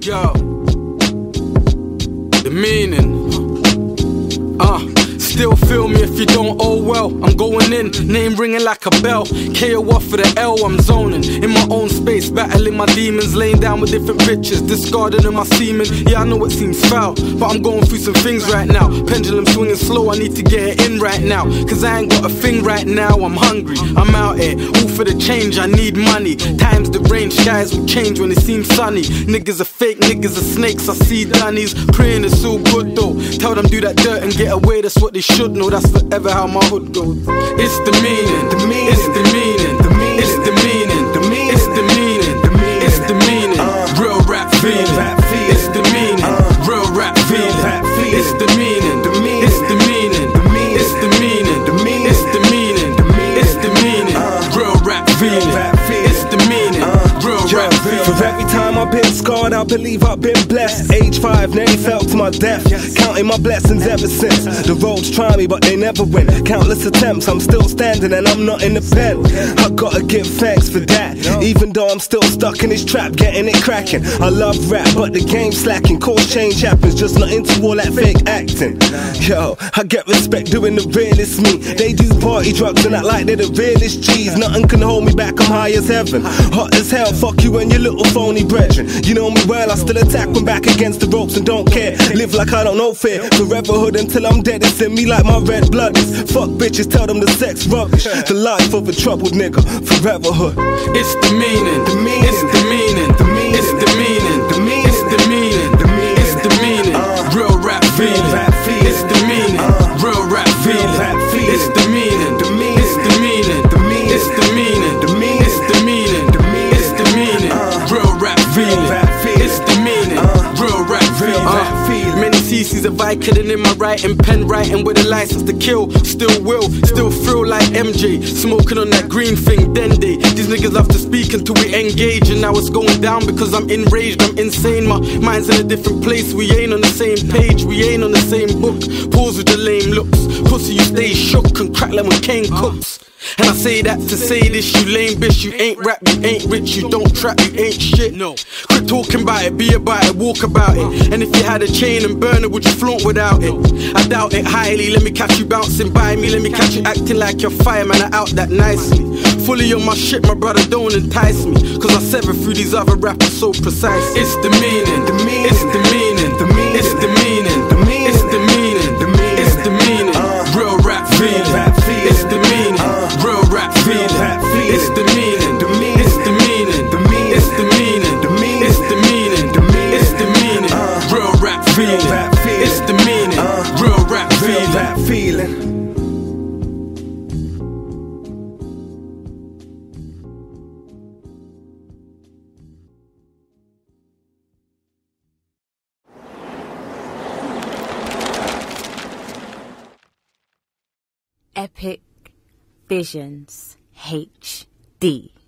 Yo, the meaning. Still feel me if you don't, oh well. I'm going in, name ringing like a bell. KO off for the L, I'm zoning. In my own space, battling my demons. Laying down with different bitches, discarding in my semen. Yeah, I know it seems foul, but I'm going through some things right now. Pendulum swinging slow, I need to get it in right now. Cause I ain't got a thing right now, I'm hungry. I'm out here, all for the change, I need money. Times the range, skies will change when it seems sunny. Niggas are fake, niggas are snakes, I see dunnies. Praying it's all good though. Tell them do that dirt and get away, that's what they should know. That's forever how my hood goes. It's the meaning, it's the meaning, it's the meaning, it's the meaning, it's the meaning. Real rap feeling, it's the meaning. Real rap feeling, it's the meaning, it's the meaning, it's the meaning, it's the meaning, it's the meaning. Real rap feeling, it's the meaning. Real rap feeling. For every time I've been scarred, I believe I've been blessed. Age 5, nearly fell to my death. Counting my blessings ever since. The roads try me, but they never win. Countless attempts, I'm still standing and I'm not in the pen. I gotta give thanks for that. Even though I'm still stuck in this trap, getting it cracking. I love rap, but the game's slacking. Course change happens, just not into all that fake acting. Yo, I get respect doing the realest me. They do party drugs and act like they're the realest G's. Nothing can hold me back, I'm high as heaven. Hot as hell, fuck you and your little phony brethren. You know me well, I still attack when back against the ropes and don't care. Live like I don't know fear. Foreverhood until I'm dead, it's in me like my red blood is. Fuck bitches, tell them the sex rubbish. The life of a troubled nigga, foreverhood. It's the meaning, it's the meaning, it's the meaning, it's the meaning, it's the meaning. Real rap feeling, it's the meaning. Real rap feeling, it's the meaning, it's the meaning, it's the meaning, it's the meaning, it's the meaning. Real rap feeling, it's the meaning. Real rap feeling. Many CC's of Vicodin in my writing, pen writing with a license to kill. Still will, still feel like MJ, smoking on that green thing, Dende. These niggas love to speak until we engage, and now it's going down because I'm enraged, I'm insane. My mind's in a different place, we ain't on the same page, we ain't on the same book. Pause with the lame looks, pussy you stay shook and crack like when Kane cooks. And I say that to say this, you lame bitch, you ain't rap, you ain't rich, you don't trap, you ain't shit. No, quit talking about it, be about it, walk about it. And if you had a chain and burner, would you flaunt without it? I doubt it highly, let me catch you bouncing by me, let me catch you acting like you're fireman, I out that nicely. Fully on my shit, my brother, don't entice me, cause I sever through these other rappers so precise. It's the meaning, it's the meaning, it's the meaning, it's the meaning, it's the meaning. Real rap feeling, it's the meaning. Real rap feeling, it's the meaning, it's the meaning, it's the meaning, it's the meaning, it's the meaning. Real rap feeling, it's the meaning. Real rap feeling. Epic Visions HD.